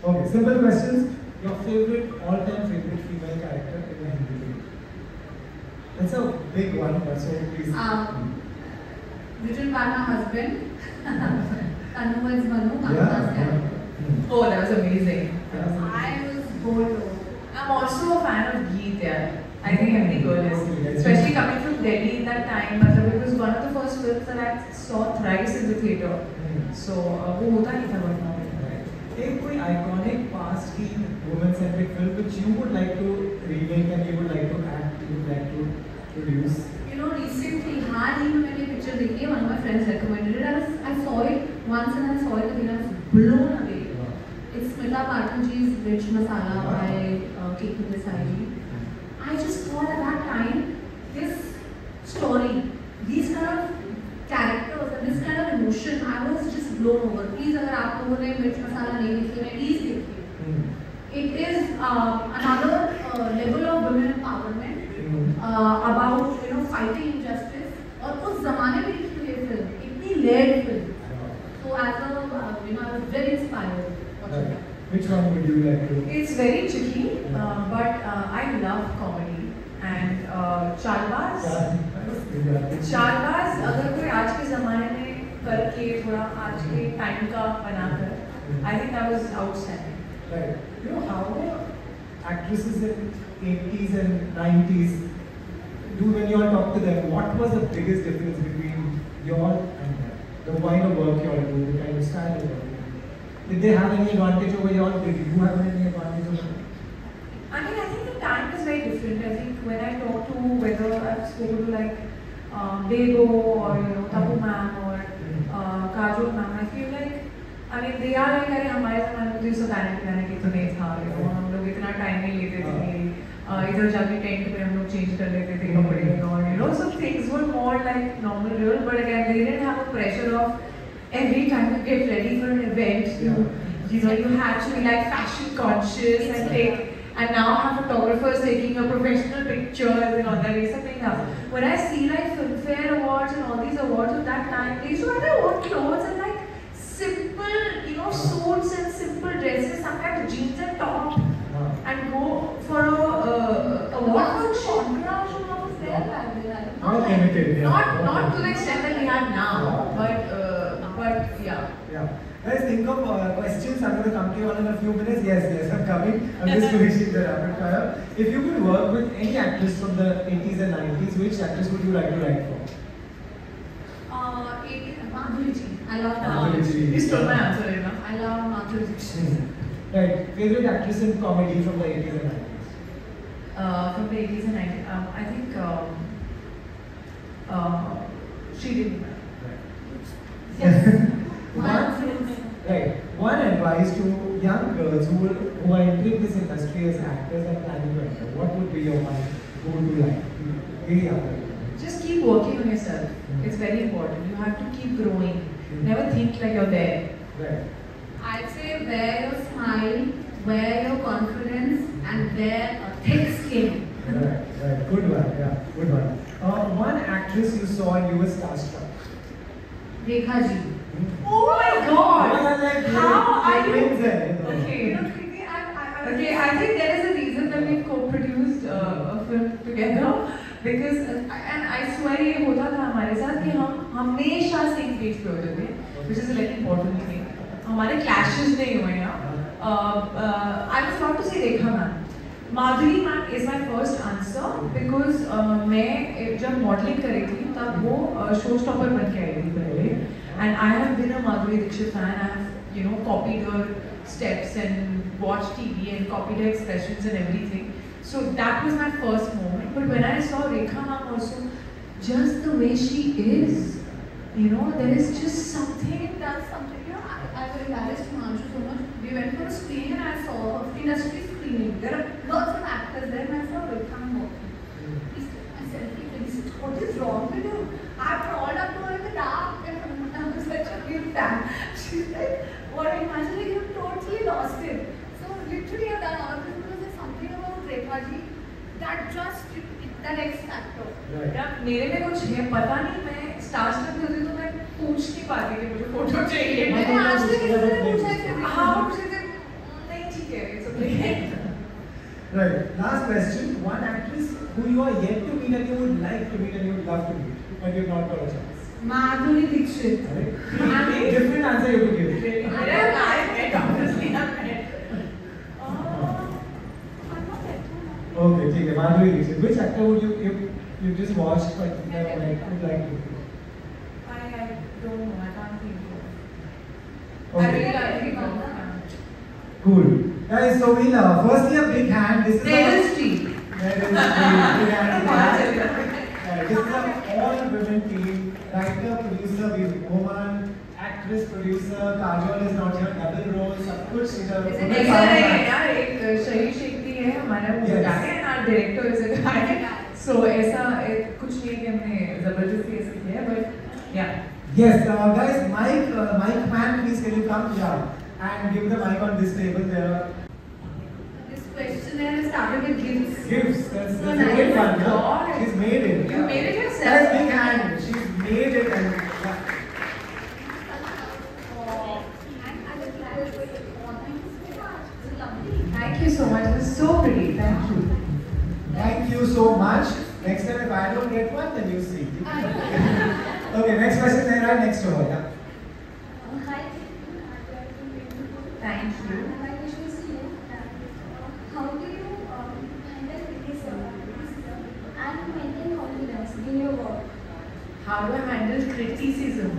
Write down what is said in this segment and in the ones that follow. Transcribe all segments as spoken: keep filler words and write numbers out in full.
Okay, simple questions. Your favorite, all-time favorite female character in the Hindi film? That's a big one, but so please. Um, written by my husband. Anu is Manu. Yeah. yeah. Oh, that was amazing. I was bored. I'm also a fan of Geet, yeah. I think every girl is. Especially coming from Delhi in that time. It was one of the first films that I saw thrice in the theatre. So, uh, वो होता नहीं था वरना. एक कोई iconic past की woman-centric film which you would like to remake and you would like to act, you would like to produce? You know, recently, हाल ही में मैंने picture देखी है. One of my friends recommended it. I, was, I saw it once and I saw it again. I was blown away. It's Smita Patanji's Rich Masala by uh, Kekin Desai. I just thought at that time, this story, these kind of characters and this kind of emotion, I was just blown over. Please, अगर आप लोगों ने Rich Masala नहीं देखी है, please देखिए. It is uh, another uh, level of women empowerment uh, about you know fighting injustice. और उस ज़माने में लिखी हुई फिल्म, इतनी layered film. So as a uh, you know, I was very inspired. Okay. Which one would you like to? It's very tricky, uh, but uh, I love comedy and uh, Chaalbaaz. Chaalbaaz अगर कोई आज के ज़माने में करके थोड़ा आज के टाइम का बनाकर, I think that was outstanding. Right. You know how actresses in eighties and nineties do when you all talk to them? What was the biggest difference between you all and them? The kind of work you all do, the kind of style you all do. Did they have any advantage over you all? Did you have any advantage over them? I mean, I think the time is very different. I think when I talk to whether I've spoken to like um, Bego or you know Tapu ma'am or uh, Kajol ma'am, I feel like I mean they are like अरे हमारे ज़माने में तो ये सब गाने गाने की तो नहीं था, you know हम लोग इतना टाइम नहीं लेते थे, इधर जाके टेंट में हम लोग चेंज कर लेते थे कपड़े और you know so things were more like normal real, but again they didn't have a pressure of every time you get ready for an event, you, you know, you have to be like fashion conscious and take, and now have photographers taking your professional pictures and all that. Something else. When I see like Filmfare awards and all these awards of that time, they used to wear their own clothes and like simple, you know, suits and simple dresses, sometimes jeans and top, and go for a uh, award function. Was there back then? Not limited, yeah. Not, not to the extent that we have now, but. Uh, But yeah. Yeah. Guys, think of uh, questions. I'm going to come to you all in a few minutes. Yes, yes, I'm coming. I'm just finishing the rapid fire. If you could work with any actress from the eighties and nineties, which actress would you like to write for? Uh, eighties, Madhuri Ji. I love Madhuri Madhuri Ji. You stole my answer, you know. I love Madhuri Ji. Hmm. Right. Favorite actress in comedy from the eighties and nineties? Uh, from the eighties and nineties, um, I think um, uh, she did. Yes. One, right. One advice to young girls who, will, who are entering this industry as actors and planning to enter. What would be your one go-to line? Really young. Just keep working on yourself. Mm-hmm. It's very important. You have to keep growing. Mm-hmm. Never think like you're there. Right. I'd say wear your smile, wear your confidence, and wear a thick skin. Right, right. Good one. Yeah, good one. Uh, one actress you saw and you were starstruck. Rekha Ji. Oh my God! Like, how are you? Okay. Okay. Okay. I think there is a reason that we co-produced uh, a film together because uh, and I swear ये होता था हमारे साथ कि हम हमेशा same page पे होते थे, which is a very important thing. हमारे clashes नहीं हुए हैं. I was about to say Rekha ma'am. Madhuri ma'am is my first answer because uh, मैं जब modeling कर रही थी तब वो uh, showstopper बन के आई थी पहले, and I have been a Madhuri Dixit fan. I have you know copied her steps and watched T V and copied her expressions and everything. So that was my first moment. But when I saw Rekha ma'am also, just the way she is, you know, there is just something. That's something. You know, I, I was embarrassed to Himanshu so much. We went for a screen and I saw a industry screening. There are lots of actors there and I saw Rekha ma'am walking. He took my selfie. Please, what is wrong with you? I crawled up to her in the dark and I was such a cute fan. She's like, what? Imagine like you totally lost it. So literally I've done all of this because there's something about Rekha Ji that just that X factor. यार मेरे में कुछ है पता नहीं, मैं stars में होती तो मैं पूछ नहीं पाती कि मुझे फोटो चाहिए. मैंने आज तक किसी ने पूछा है कि हाँ मुझे नहीं Right. Last question. One actress who you are yet to meet and you would like to meet and you would love to meet, but you've not got a chance. Madhuri Dixit. Right? Different answer you could give. I met, obviously I met. Okay, ठीक है. Madhuri Dixit. Which actor would you you you just watched but you never like would like to? I, I don't know, I can't think of. Okay. I really like Gagan. Cool. Guys, so we'll uh, firstly a big hand. This is Meryl a, Streep. Meryl Streep. Big hand. Big hand. Uh, this is an all-women team. Writer, producer, we have woman, actress, producer. Kajol is not here. Double role. सब कुछ इधर. Is it women next power है है. यार एक शहीद शेट्टी है हमारा वो Yes. गाय है और डायरेक्टर इज अ गाय सो ऐसा एक कुछ नहीं कि हमने जबरदस्ती ऐसे किया है बट या Yes, uh, guys, Mike, uh, Mike man, please can you come here and give the mic on this table there. This questionnaire started with gifts. Gifts. That's, So that's a nice. good one. Oh my Huh? God. She's made it. You made it yourself? Guys, big hand. She's made it and yeah. Thank you so much. It was so pretty. Thank you. Thank you so much. Next time if I don't get one, then you see. Okay, next question there right next to her. Yeah. Thank you. My question is to you. How do you um, handle criticism and maintain confidence in your work? How do I handle criticism?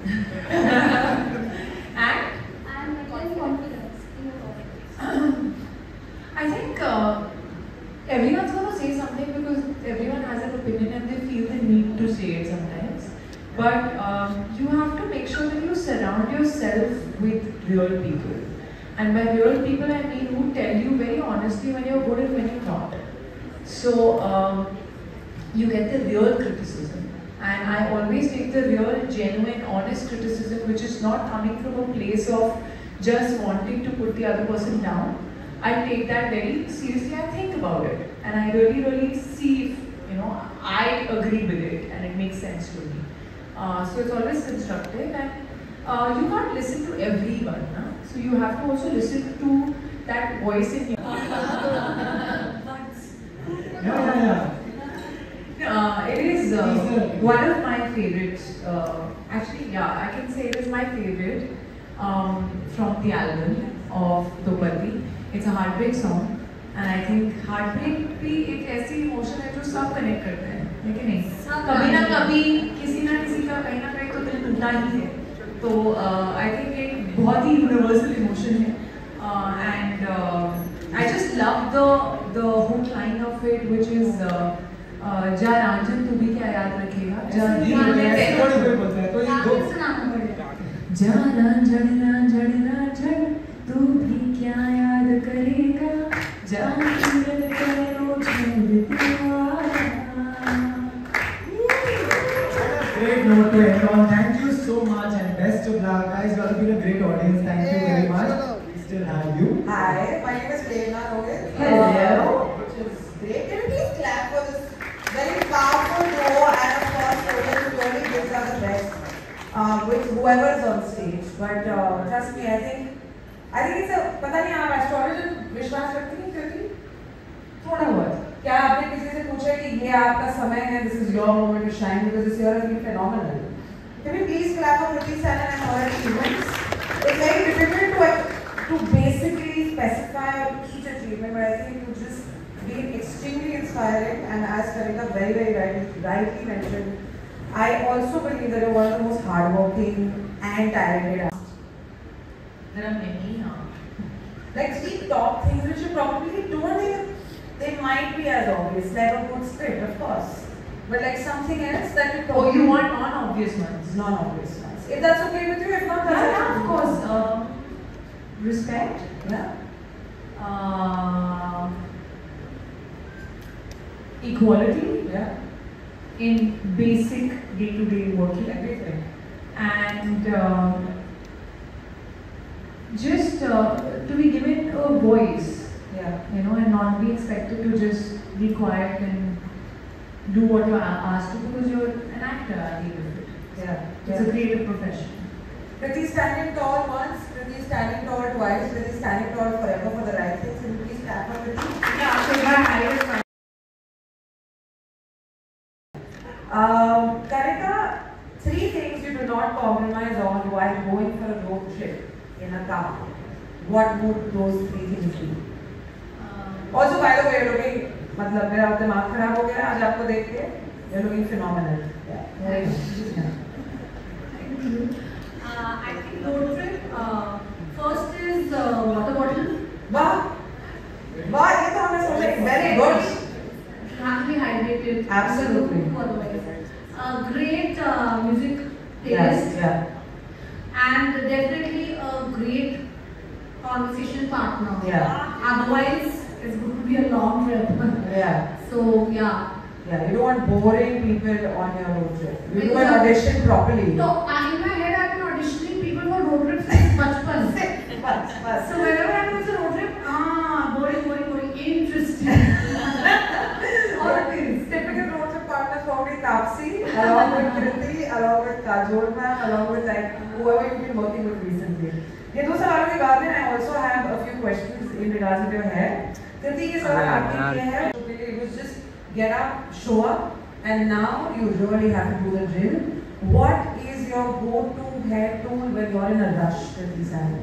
and And maintain confidence in your work. I think uh, everyone's going to say something because everyone has an opinion and they feel the need to say it sometimes. But um, you have to make sure that you surround yourself with real people. And by real people, I mean who tell you very honestly when you're good and when you're not. So um, you get the real criticism. And I always take the real, genuine, honest criticism which is not coming from a place of just wanting to put the other person down. I take that very seriously and think about it. And I really, really see if, you know, I agree with it and it makes sense to me. Uh, so it's always constructive and uh, you can't listen to everyone. Huh? So you have to also listen to that voice in you. Yeah, yeah, Uh, it is uh, one of my favorites. Uh, actually, yeah, I can say it is my favorite um, from the album of Dopati. It's a heartbreak song, and I think heartbreak भी एक ऐसी emotion है जो सब connect करते हैं, है कि नहीं? कभी ना कभी किसी ना किसी का कहीं ना कहीं तो दिल टूटा ही है. तो uh, I think एक बहुत ही universal emotion है, uh, and uh, I just love the the hook line of it, which is. Uh, Uh, जा रांझन तू भी क्या याद रखेगा जा ये ऐसे थोड़ी कोई बोलता है तो ये दो जा रांझन रांझन रांझन तू भी क्या याद करेगा जा किरण करो छोड़ दिया. Great note to end on. Thank you so much and best of luck. Guys, you all have been a great audience. Thank you very much. We still have you. Hi, my name is Prerna Rohit. Hello. Uh, which is great. Can you please clap for this very powerful duo and of course Rohit who really gives us the best uh, with whoever is on stage. But uh, trust me, I think I think it's a पता नहीं आप astrologer विश्वास रखती हैं क्योंकि थोड़ा बहुत क्या आपने किसी से पूछा कि ये आपका समय है, this is your moment to shine because this year has been phenomenal. Can you please clap for Kriti Sanon and her achievements? It's very difficult to to basically specify each achievement, but I think you just been extremely inspiring, and as Kanika very very rightly, rightly mentioned, I also believe that you're one of the most hardworking and talented artists. There are many now. Like the top things which you probably don't think they might be as obvious, like a good script, of course, but like something else that you Oh, probably you want non-obvious ones? non-obvious ones. If that's okay with you, if not, that's Yeah, okay. of course. Um, respect. Yeah. Uh, equality. Yeah. In basic day-to-day working. Everything. And um, just uh, to be given a voice, Yeah. you know, and not be expected to just be quiet and do what you're a- asked to because you're an actor at the end of it. Yeah. It's a creative profession. Kriti standing tall once, Kriti standing tall twice, Kriti standing tall forever for the right things. Can you please clap for Kriti? Yeah. in a car, what would those three things be? Um, Also, by the way, you're looking, मतलब मेरा दिमाग खराब हो गया आज आपको देख के, you're looking phenomenal. Yeah. uh, I think road trip. Uh, first is uh, water bottle. वाह, वाह ये तो हमने सोचा very good. Have to be hydrated. Absolutely. Otherwise, uh, great uh, music Yes, taste. yeah. And definitely a great conversation partner. Yeah. Otherwise, it's going to be a long trip. Yeah. So yeah. Yeah, you don't want boring people on your road trip. You do an audition properly. So uh, in my head, I've been auditioning people for road trips since bachpan. Bas, bas. So whenever I go to a road trip, ah, boring, boring, boring, interesting. Always. Typical road trip partners probably Taapsee, along with Kriti, along with Kajol ma'am, along with like whoever you've been working with recently. ये दो सवालों के बाद में I also have a few questions in regards to your hair. Kriti ये सवाल आपके लिए है. It was just get up, show up, and now you really have to do the drill. What is your go-to hair tool when you're in a rush, Kriti Saini?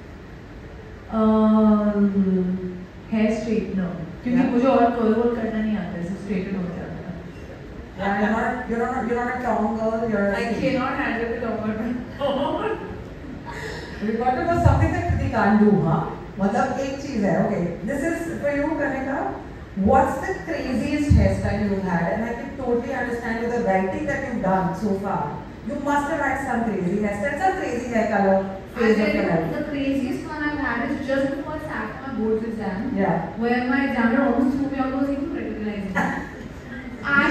Um, hair straightener. क्योंकि Yeah. मुझे और curl whorl करना नहीं आता है, सिर्फ straighten हो जाता है. Yeah, you're not, you're not, you're not a tong girl. You're a I cannot handle it over. We got to know something that Kriti can't do, huh? मतलब एक चीज है, okay. This is for you, Kanika. What's the craziest hairstyle you've had? And I can totally understand with the writing that you've done so far. You must have had some crazy hairstyles, some crazy hair color I phase tell of your you, life. the craziest one I've had is just before I sat my boards exam, Yeah. where my examiner almost threw me out of even recognizing me. I,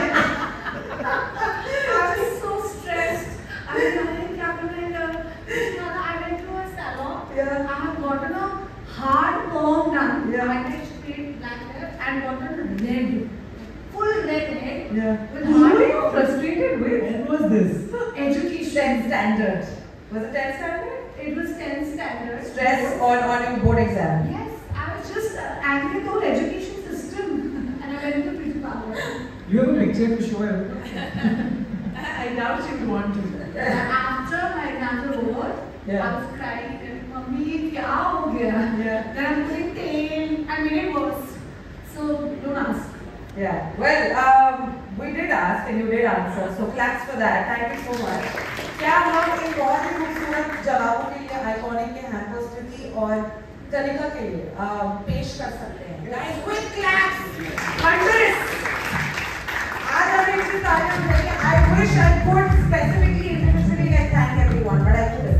I was so stressed. I was like, क्या करना है? I went to a salon. Yeah. I have gotten a hard perm done. Yeah. I did straight black hair and gotten red, full red hair Yeah. with What hard are you frustrated with? When was this? education. Ten standard. Was it ten standard? It was ten standards. Stress on on your board exam. Yes, I was just uh, angry at the whole education system, and I went to beauty parlor. You have a picture to show everyone? I doubt you would want to. After my exams were over, Yeah. I was crying. And, Mummy, क्या हो गया? Yeah. Then I'm putting tail. I made it worse. So don't ask. Yeah. Well, um, we did ask and you did answer. So claps for that. Thank you so much. क्या हम इन बहुत ही खूबसूरत जवाबों के लिए iconic के हैंडपोस्ट की और कनिका के लिए uh, पेश कर सकते हैं? Guys, quick claps. Hundreds. आज हमें इतनी तारीफ मिली. I wish I could specifically individually like thank everyone, but I couldn't.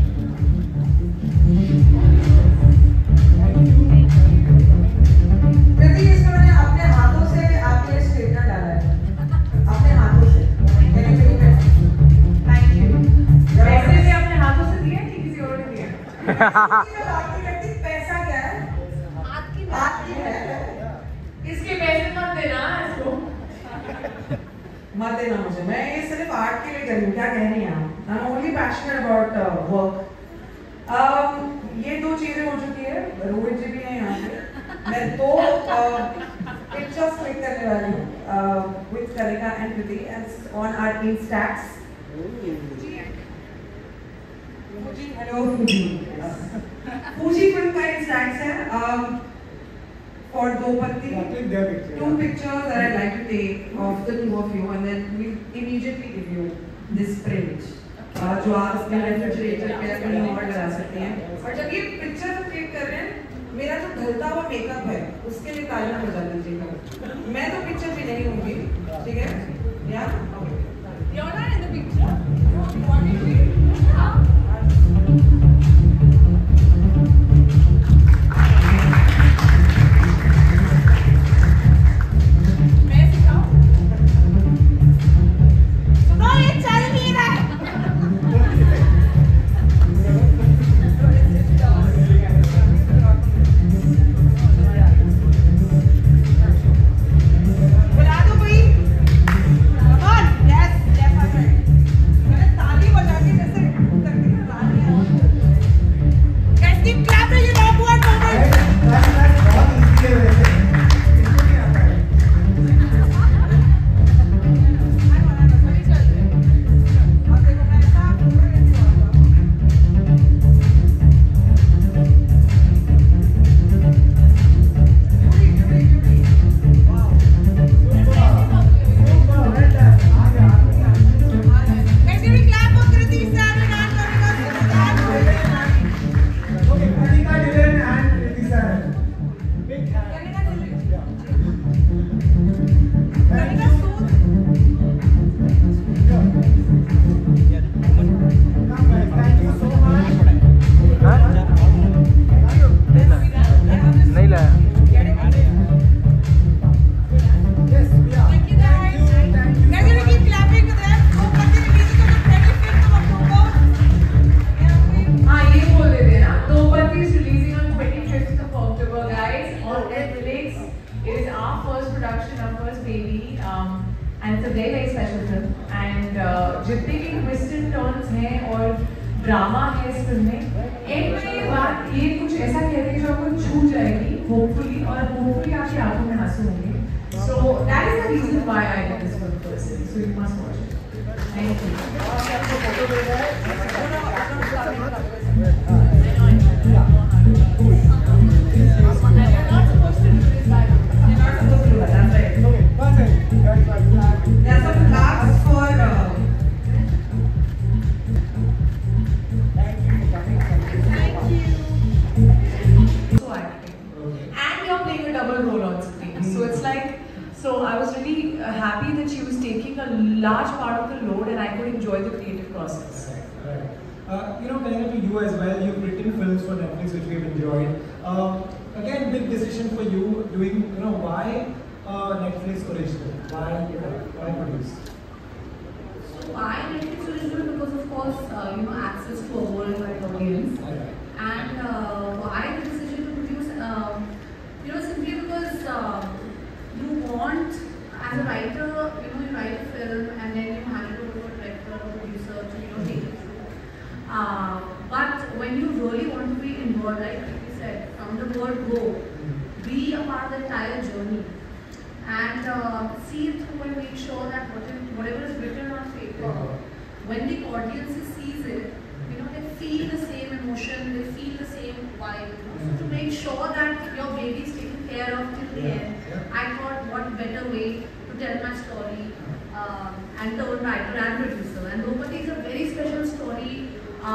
कृति इसमें मैंने अपने हाथों से आपके लिए स्ट्रेटनर डाला है. अपने हाथों से. Can you believe it? Thank you. पैसे भी अपने हाथों से दिए कि किसी और ने दिया? ये बात नहीं करती, पैसा क्या है? आपकी आपकी है. इसके पैसे मत देना इसको. मत देना मुझे. मैं ये सिर्फ आर्ट के लिए कर रही हूँ. क्या कह रही हैं आप? I'm only passionate about uh, work. Um, ये दो चीजें हो चुकी है. रोहित जी भी हैं यहाँ पे. मैं दो पिक्चर्स क्लिक करने वाली हूँ with Kanika and Kriti and on our Instax. Fuji, hello Fuji. Fuji film का Instax है. Um, for दो पत्ती. Yeah, click their picture. Two pictures that I'd like to take of the two of you and then we'll immediately give you this print. uh, जो आप अपने refrigerator पे कहीं और लगा सकते हैं. और जब ये पिक्चर क्लिक कर रहे हैं, मेरा जो ढलता हुआ मेकअप है, उसके लिए काले में बदल दीजिएगा. मैं तो पिक्चर भी नहीं होंगी, ठीक है? या? You're not in the picture. You want me to be? मैं सिखाऊं? सुनो ये चल नहीं रहा है. बुला दो कोई. our first production, our first baby, um, and it's a very very special film. And uh, जितने भी twists and turns हैं और ड्रामा है इस फिल्म में, एक में ये बात ये कुछ ऐसा कहते हैं जो आपको छू जाएगी, hopefully, और hopefully आपकी आंखों में आंसू होंगे. So that is the reason why I did this film personally. So you must watch it. Thank you. There's some flags for. Uh, So acting. And you're playing a double role on screen. So it's like, so I was really uh, happy that she was taking a large part of the load and I could enjoy the creative process. Right. Uh, you know, Kanika, to you as well, you've written films for Netflix which we've enjoyed. Um, again, big decision for you doing, you know, why uh, Netflix original? Why, you know, why produce? So why Netflix original? Because of course, uh, you know, access to a worldwide audience. Okay. And uh, why the decision to produce? Um, you know, simply because uh, you want, as a writer, you know, you write a film and then you hand it over to a director or producer to, you know, take it through. Uh, but when you really want to be involved, like you said, from the word go, be a part of the entire journey and uh, see it through and make sure that whatever is written on paper, when the audience sees it, you know, they feel the same emotion, they feel the same vibe. So to make sure that your baby is taken care of till the end, I thought what better way to tell my story um, and the writer and producer. And Draupadi is a very special story.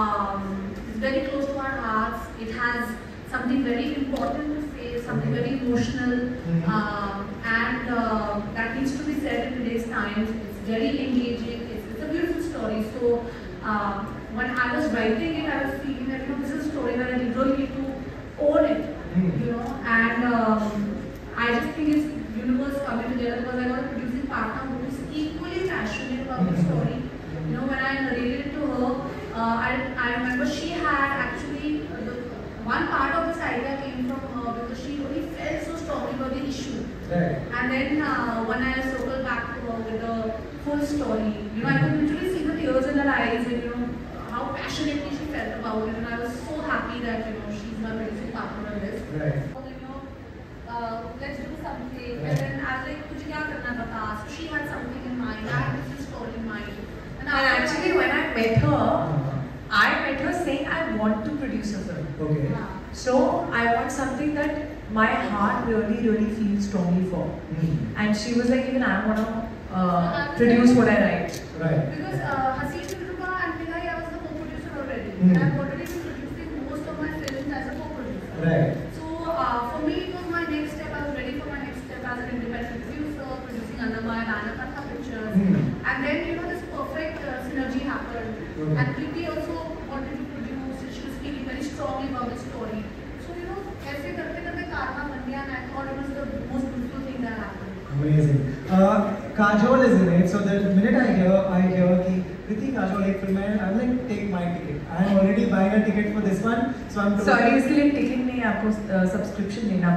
Um, it's very close to our hearts. It has something very important to say, something very emotional, um, and uh, that needs to be said in today's times. It's very engaging. It's, it's a beautiful story. So um, when I was writing it, I was feeling that, you know, this is a story that I really need to own it, you know, and um, I just think it's universe coming together because I got a producing partner who is equally passionate about the story. You know, when I narrated it to her, uh, I, I remember she had actually, uh, the, one part of this idea came from her because she really felt so strongly about the issue. Right. And then uh, when I circled back to her with the full story, you know, I could literally see the tears in her eyes and, you know, how passionately she felt about it. And I was so happy that, you know, she's my producing partner on this. Right. You know, uh, let's do something. And then I was like, "Tujhe kya karna bata?" So she had something in mind. I had this story in mind. And, And actually, when I met her, I met her saying I want to produce a film. Okay. yeah. So I want something that my heart really, really feels strongly for. Mm. And she was like, even I want to uh, produce what I write. Right. Because uh, Haseen Dilruba and Milai, I was the co-producer already. Mm. And I've already been producing most of my films as a co-producer. Right. So uh, for me, it was my next step. I was ready for my next step as an independent producer, producing Annamaya and Anakatha pictures. Mm. And then, you know, this perfect uh, synergy happened. Mm. And Preeti also wanted to produce, and she was speaking very strongly about the story. So, you know, ऐसे करते करते karma ban gaya, and I thought it was the most beautiful thing that happened. Amazing. Uh, Kajol is in it, so the minute I hear, I hear कि Kriti Kajol एक film है, I'm like, take my ticket. I'm already buying a ticket for this one, so I'm totally. Sorry, इसके लिए ticket नहीं आपको subscription लेना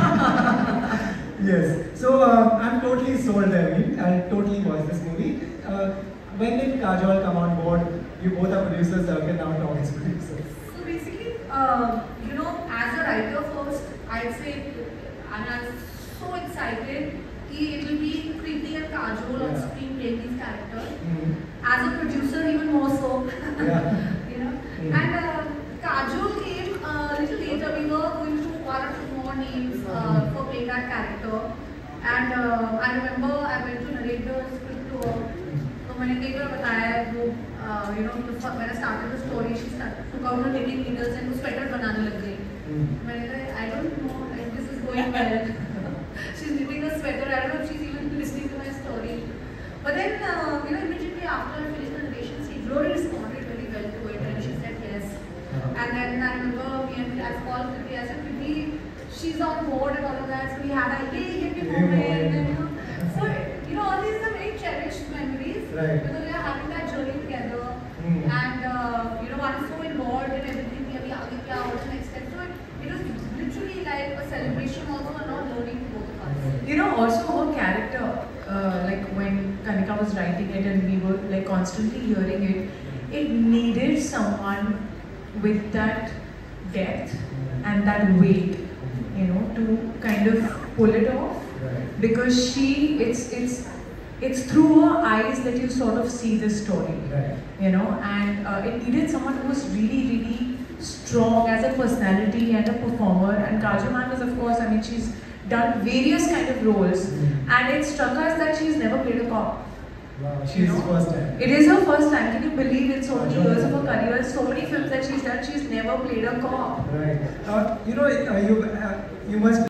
पड़ेगा. Yes. So uh, I'm totally sold. I mean, I'll totally watch this movie. Uh, when did Kajol come on board? You both are producers. I can now talk as producers. So basically, uh, you know, as a writer first, I'd say, and I was so excited. It will be Kriti and Kajol on Yeah. screen playing these characters. Mm. As a producer, even more so. Yeah. you know. Mm. And uh, Kajol came uh, a little later. We were going through one or two more names uh, for playing that character. And uh, I remember I went to narrate the script to her. So मैंने कई बार बताया वो uh, you know when I started the story, she started, took out her knitting needles and वो sweater बनाने लग गई. Mm. मैंने कहा I don't know if this is going well. She's knitting a sweater. I don't know if she's even listening to my story. But then uh, you know immediately after I finished the narration, she really responded very well to it and she said yes. Uh-huh. And then I remember me and I called Kriti. I said Kriti, she's on board and all of that. So we had a yay happy Yay moment. moment. And, you know, so you know all these are very cherished memories Right. because we are having that journey together. Mm. And uh, you know one is so involved in everything. We are aage kya, what's the next step. So it, it was literally like a celebration also and not learning for both of us. You know, also her character, uh, like when Kanika was writing it and we were like constantly hearing it, it needed someone with that depth and that weight, you know, to kind of pull it off. Right. Because she, it's it's it's through her eyes that you sort of see this story, Right. you know, and uh, it needed someone who was really, really strong as a personality and a performer. And Kajol ma'am is, of course, I mean, she's done various kind of roles, Mm. and it struck us that she's never played a cop. Wow, she's know? first time. It is her first time. Can you believe in so many Kajol. years of her career, so many films that she's done, she's never played a cop. Right. Uh, you know, uh, you uh, you must.